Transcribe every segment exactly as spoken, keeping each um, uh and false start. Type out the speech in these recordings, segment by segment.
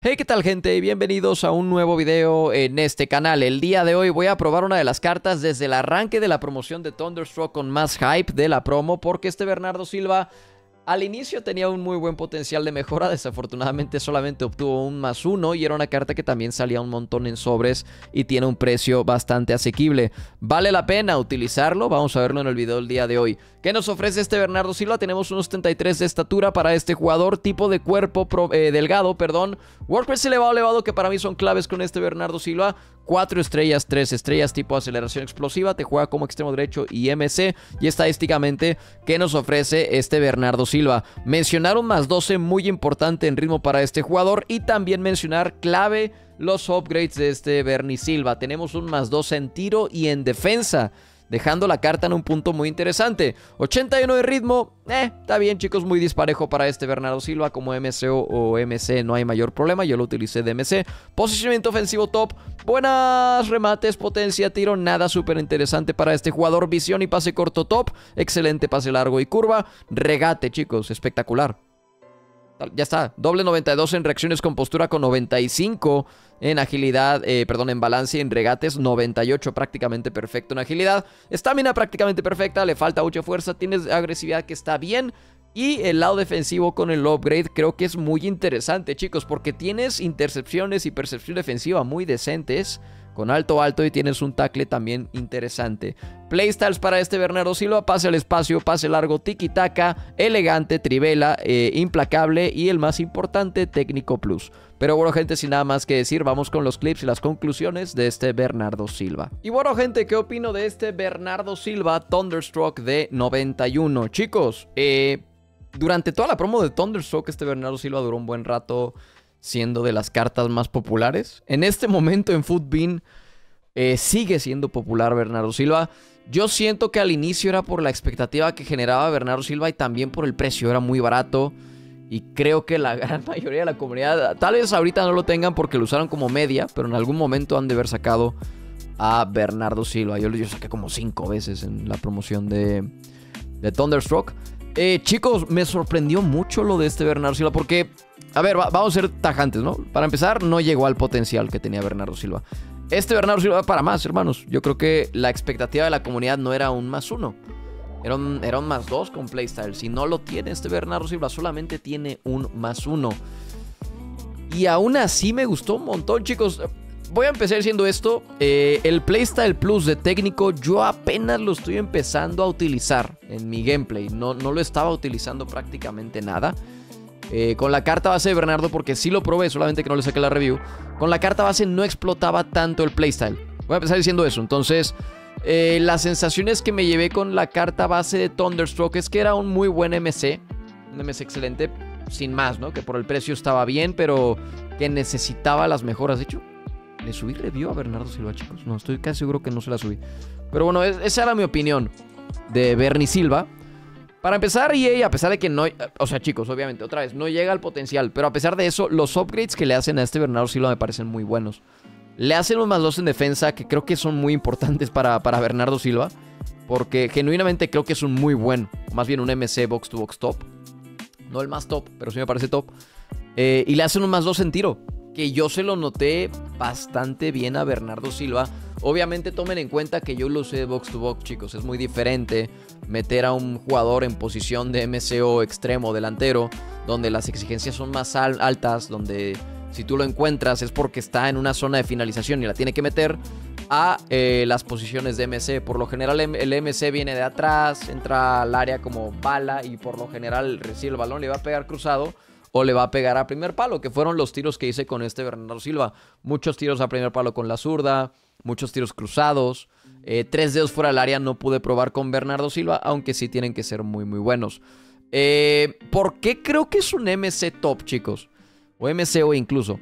Hey, ¿qué tal, gente? Bienvenidos a un nuevo video en este canal. El día de hoy voy a probar una de las cartas desde el arranque de la promoción de Thunderstruck con más hype de la promo, porque este Bernardo Silva al inicio tenía un muy buen potencial de mejora. Desafortunadamente solamente obtuvo un más uno y era una carta que también salía un montón en sobres y tiene un precio bastante asequible. ¿Vale la pena utilizarlo? Vamos a verlo en el video del día de hoy. ¿Qué nos ofrece este Bernardo Silva? Tenemos unos setenta y tres de estatura para este jugador, tipo de cuerpo pro, eh, delgado, perdón. WordPress elevado, elevado, que para mí son claves con este Bernardo Silva. cuatro estrellas, tres estrellas, tipo aceleración explosiva, te juega como extremo derecho y M C. Y estadísticamente, ¿qué nos ofrece este Bernardo Silva? Mencionar un más doce muy importante en ritmo para este jugador, y también mencionar clave los upgrades de este Bernie Silva. Tenemos un más doce en tiro y en defensa, dejando la carta en un punto muy interesante. ochenta y uno de ritmo, eh, está bien, chicos, muy disparejo para este Bernardo Silva. Como M C O o M C no hay mayor problema, yo lo utilicé de M C. Posicionamiento ofensivo top, buenas remates, potencia, tiro, nada súper interesante para este jugador. Visión y pase corto top, excelente pase largo y curva. Regate, chicos, espectacular. Ya está, doble noventa y dos en reacciones con postura, con noventa y cinco en agilidad, eh, perdón, en balance y en regates, noventa y ocho prácticamente perfecto en agilidad. Estamina prácticamente perfecta, le falta mucha fuerza, tiene agresividad que está bien. Y el lado defensivo con el upgrade creo que es muy interesante, chicos, porque tienes intercepciones y percepción defensiva muy decentes, con alto alto, y tienes un tackle también interesante. Playstyles para este Bernardo Silva: pase al espacio, pase largo, tiki-taka, elegante, trivela, eh, implacable y el más importante, técnico plus. Pero bueno, gente, sin nada más que decir, vamos con los clips y las conclusiones de este Bernardo Silva. Y bueno, gente, ¿qué opino de este Bernardo Silva Thunderstruck de noventa y uno? Chicos, eh, durante toda la promo de Thunderstruck, este Bernardo Silva duró un buen rato siendo de las cartas más populares. En este momento en FUTBIN eh, sigue siendo popular Bernardo Silva. Yo siento que al inicio era por la expectativa que generaba Bernardo Silva y también por el precio, era muy barato. Y creo que la gran mayoría de la comunidad, tal vez ahorita no lo tengan porque lo usaron como media, pero en algún momento han de haber sacado a Bernardo Silva. Yo lo saqué como cinco veces en la promoción de, de Thunderstruck. Eh, chicos, me sorprendió mucho lo de este Bernardo Silva porque, a ver, va, vamos a ser tajantes, ¿no? Para empezar, no llegó al potencial que tenía Bernardo Silva. Este Bernardo Silva va para más, hermanos. Yo creo que la expectativa de la comunidad no era un más uno. Era un, era un más dos con playstyle. Si no lo tiene este Bernardo Silva, solamente tiene un más uno. Y aún así me gustó un montón, chicos. Voy a empezar diciendo esto. Eh, el Playstyle Plus de técnico, yo apenas lo estoy empezando a utilizar en mi gameplay. No, no lo estaba utilizando prácticamente nada. Eh, con la carta base de Bernardo, porque sí lo probé, solamente que no le saqué la review. Con la carta base no explotaba tanto el playstyle. Voy a empezar diciendo eso. Entonces, eh, las sensaciones que me llevé con la carta base de Thunderstruck es que era un muy buen M C. Un M C excelente, sin más, ¿no? Que por el precio estaba bien, pero que necesitaba las mejoras. De hecho, ¿le subí review a Bernardo Silva, chicos? No, estoy casi seguro que no se la subí. Pero bueno, es, esa era mi opinión de Bernie Silva. Para empezar, E A, a pesar de que no... O sea, chicos, obviamente, otra vez, no llega al potencial. Pero a pesar de eso, los upgrades que le hacen a este Bernardo Silva me parecen muy buenos. Le hacen un más dos en defensa, que creo que son muy importantes para, para Bernardo Silva. Porque genuinamente creo que es un muy buen, más bien un M C box to box top. No el más top, pero sí me parece top. Eh, y le hacen un más dos en tiro, que yo se lo noté bastante bien a Bernardo Silva. Obviamente tomen en cuenta que yo lo usé de box to box, chicos. Es muy diferente meter a un jugador en posición de M C O extremo delantero, donde las exigencias son más al altas, donde si tú lo encuentras es porque está en una zona de finalización y la tiene que meter, a eh, las posiciones de M C. Por lo general el M C viene de atrás, entra al área como bala y por lo general recibe el balón, le va a pegar cruzado o le va a pegar a primer palo, que fueron los tiros que hice con este Bernardo Silva. Muchos tiros a primer palo con la zurda, muchos tiros cruzados, eh, tres dedos fuera del área no pude probar con Bernardo Silva, aunque sí tienen que ser muy muy buenos. Eh, ¿Por qué creo que es un M C top, chicos? O M C O incluso.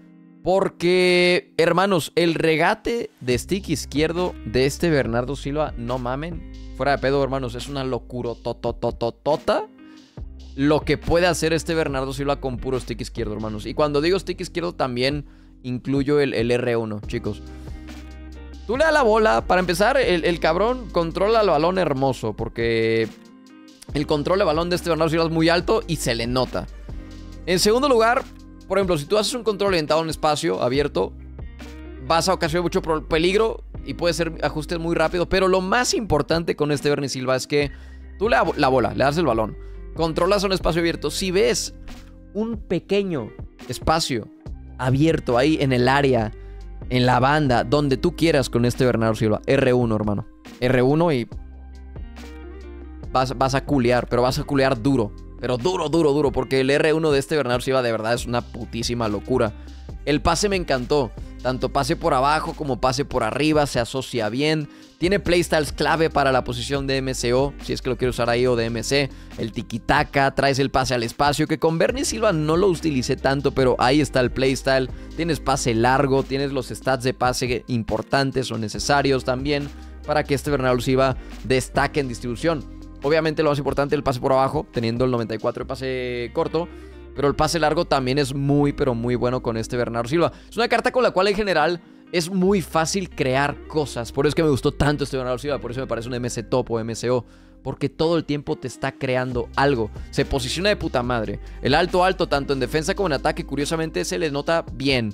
Porque, hermanos, el regate de stick izquierdo de este Bernardo Silva, no mamen, fuera de pedo, hermanos, es una locura totototota lo que puede hacer este Bernardo Silva con puro stick izquierdo, hermanos. Y cuando digo stick izquierdo también incluyo el, el R uno, chicos. Tú le das la bola, para empezar, el, el cabrón controla el balón hermoso, porque el control de balón de este Bernardo Silva es muy alto y se le nota. En segundo lugar, por ejemplo, si tú haces un control orientado a un espacio abierto, vas a ocasionar mucho peligro y puede ser ajustes muy rápido. Pero lo más importante con este Bernie Silva es que tú le das la bola, le das el balón, controlas un espacio abierto. Si ves un pequeño espacio abierto ahí en el área, en la banda, donde tú quieras con este Bernardo Silva, erre uno, hermano. erre uno y vas, vas a culear, pero vas a culear duro. Pero duro, duro, duro, porque el erre uno de este Bernardo Silva de verdad es una putísima locura. El pase me encantó. Tanto pase por abajo como pase por arriba, se asocia bien. Tiene playstyles clave para la posición de eme ce o, si es que lo quiero usar ahí, o de eme ce. El tiki-taka, traes el pase al espacio, que con Bernie Silva no lo utilicé tanto, pero ahí está el playstyle. Tienes pase largo, tienes los stats de pase importantes o necesarios también para que este Bernardo Silva destaque en distribución. Obviamente lo más importante es el pase por abajo, teniendo el noventa y cuatro de pase corto. Pero el pase largo también es muy, pero muy bueno con este Bernardo Silva. Es una carta con la cual en general es muy fácil crear cosas. Por eso es que me gustó tanto este Bernardo Silva. Por eso me parece un eme ce top o eme ce o. Porque todo el tiempo te está creando algo. Se posiciona de puta madre. El alto alto, tanto en defensa como en ataque, curiosamente se le nota bien.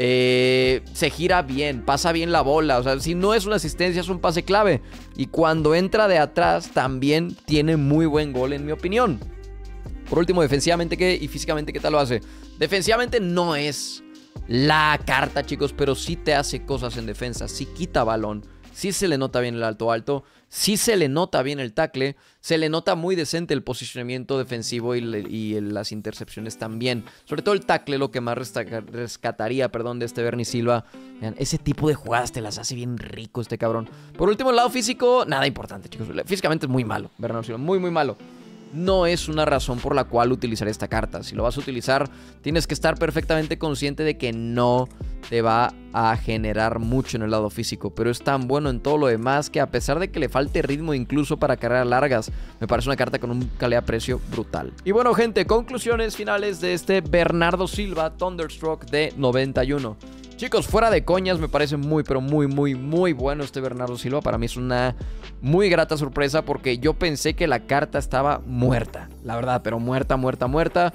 Eh, se gira bien, pasa bien la bola. O sea, si no es una asistencia, es un pase clave. Y cuando entra de atrás, también tiene muy buen gol, en mi opinión. Por último, defensivamente, ¿qué? Y físicamente, ¿qué tal lo hace? Defensivamente no es la carta, chicos, pero sí te hace cosas en defensa. Sí quita balón, sí se le nota bien el alto alto, sí se le nota bien el tackle, se le nota muy decente el posicionamiento defensivo y, le, y el, las intercepciones también. Sobre todo el tackle, lo que más rescataría, perdón, de este Bernie Silva. Vean, ese tipo de jugadas te las hace bien rico este cabrón. Por último, el lado físico, nada importante, chicos. Físicamente es muy malo, Bernardo Silva, muy, muy malo. No es una razón por la cual utilizar esta carta. Si lo vas a utilizar, tienes que estar perfectamente consciente de que no te va a generar mucho en el lado físico. Pero es tan bueno en todo lo demás que, a pesar de que le falte ritmo incluso para carreras largas, me parece una carta con un calidad-precio brutal. Y bueno, gente, conclusiones finales de este Bernardo Silva Thunderstruck de noventa y uno. Chicos, fuera de coñas, me parece muy, pero muy, muy, muy bueno este Bernardo Silva. Para mí es una muy grata sorpresa porque yo pensé que la carta estaba muerta. La verdad, pero muerta, muerta, muerta.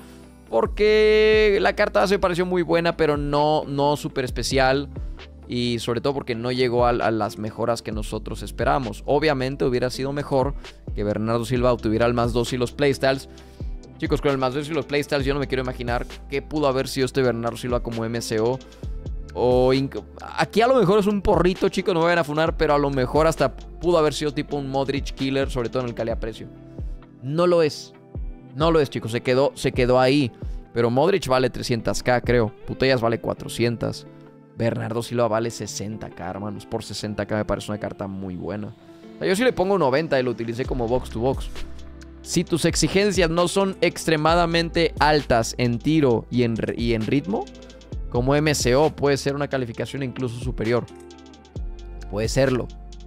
Porque la carta se pareció muy buena, pero no, no súper especial. Y sobre todo porque no llegó a, a las mejoras que nosotros esperábamos. Obviamente hubiera sido mejor que Bernardo Silva obtuviera el más dos y los playstyles. Chicos, con el más dos y los playstyles yo no me quiero imaginar qué pudo haber sido este Bernardo Silva como eme ce o. O aquí a lo mejor es un porrito, chicos, no me vayan a funar, pero a lo mejor hasta pudo haber sido tipo un Modric killer, sobre todo en el calidad-precio. No lo es. No lo es, chicos. Se quedó, se quedó ahí. Pero Modric vale trescientos k, creo. Putellas vale cuatrocientos. Bernardo Silva vale sesenta k, hermanos. Por sesenta k me parece una carta muy buena. O sea, yo sí le pongo noventa y lo utilicé como box to box. Si tus exigencias no son extremadamente altas en tiro y en, y en ritmo, como eme ce o puede ser una calificación incluso superior. Puede serlo.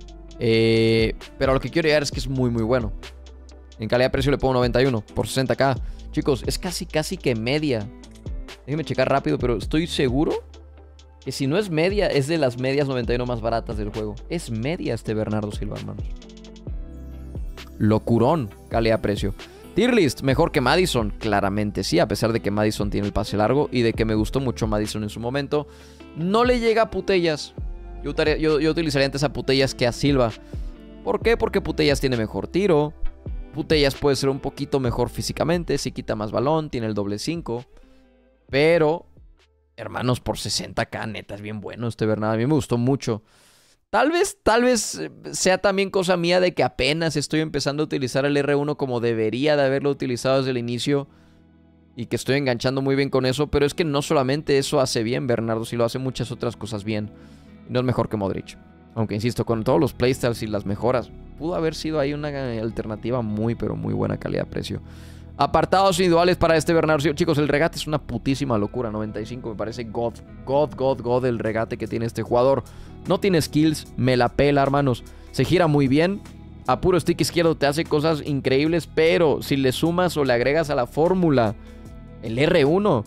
Eh, pero lo que quiero llegar es que es muy muy bueno. En calidad-precio le pongo noventa y uno por sesenta k. Chicos, es casi casi que media. Déjenme checar rápido, pero estoy seguro que si no es media, es de las medias noventa y uno más baratas del juego. Es media este Bernardo Silva, hermanos. Locurón, calidad-precio. Tier list, mejor que Maddison, claramente sí, a pesar de que Maddison tiene el pase largo y de que me gustó mucho Maddison en su momento. No le llega a Putellas. Yo, yo, yo utilizaría antes a Putellas que a Silva. ¿Por qué? Porque Putellas tiene mejor tiro. Putellas puede ser un poquito mejor físicamente, si quita más balón, tiene el doble cinco. Pero, hermanos, por sesenta k, neta, es bien bueno este Bernardo. A mí me gustó mucho. Tal vez, tal vez sea también cosa mía de que apenas estoy empezando a utilizar el erre uno como debería de haberlo utilizado desde el inicio. Y que estoy enganchando muy bien con eso. Pero es que no solamente eso hace bien Bernardo, sino hace muchas otras cosas bien. Y no es mejor que Modric. Aunque insisto, con todos los playstyles y las mejoras, pudo haber sido ahí una alternativa muy, pero muy buena calidad-precio. Apartados individuales para este Bernardo. Chicos, el regate es una putísima locura. noventa y cinco me parece God, God, God, God el regate que tiene este jugador. No tiene skills, me la pela, hermanos. Se gira muy bien. A puro stick izquierdo te hace cosas increíbles. Pero si le sumas o le agregas a la fórmula el erre uno...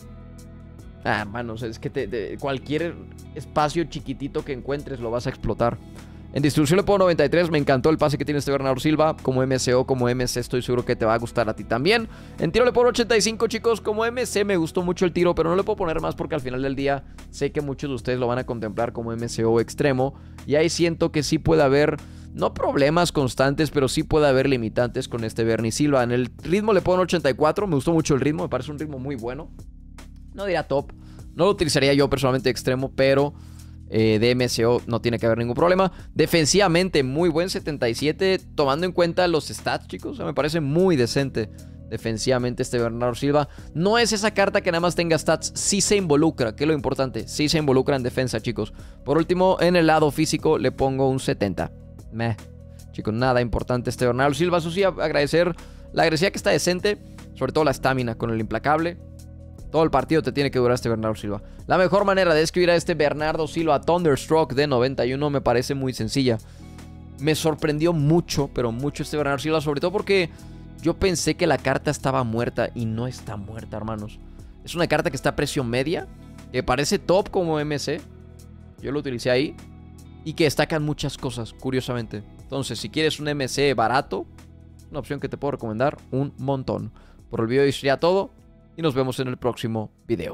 Ah, hermanos, es que te, te, cualquier espacio chiquitito que encuentres lo vas a explotar. En distribución le pongo noventa y tres. Me encantó el pase que tiene este Bernardo Silva. Como M C o como M C estoy seguro que te va a gustar a ti también. En tiro le pongo ochenta y cinco, chicos. Como M C me gustó mucho el tiro, pero no le puedo poner más porque al final del día sé que muchos de ustedes lo van a contemplar como M C O extremo. Y ahí siento que sí puede haber, no problemas constantes, pero sí puede haber limitantes con este Bernie Silva. En el ritmo le pongo ochenta y cuatro. Me gustó mucho el ritmo. Me parece un ritmo muy bueno. No diría top. No lo utilizaría yo personalmente de extremo, pero... Eh, de M C O no tiene que haber ningún problema. Defensivamente muy buen setenta y siete, tomando en cuenta los stats, chicos. O sea, me parece muy decente defensivamente este Bernardo Silva. No es esa carta que nada más tenga stats, sí se involucra, que es lo importante. Sí se involucra en defensa, chicos. Por último, en el lado físico le pongo un setenta. Meh, chicos, nada importante este Bernardo Silva. Eso sí, agradecer la agresividad que está decente, sobre todo la estamina con el implacable. Todo el partido te tiene que durar este Bernardo Silva. La mejor manera de escribir a este Bernardo Silva Thunderstroke de noventa y uno me parece muy sencilla. Me sorprendió mucho, pero mucho este Bernardo Silva, sobre todo porque yo pensé que la carta estaba muerta y no está muerta, hermanos. Es una carta que está a precio media, que parece top como M C. Yo lo utilicé ahí. Y que destacan muchas cosas, curiosamente. Entonces, si quieres un M C barato, una opción que te puedo recomendar un montón. Por el video sería todo. Y nos vemos en el próximo video.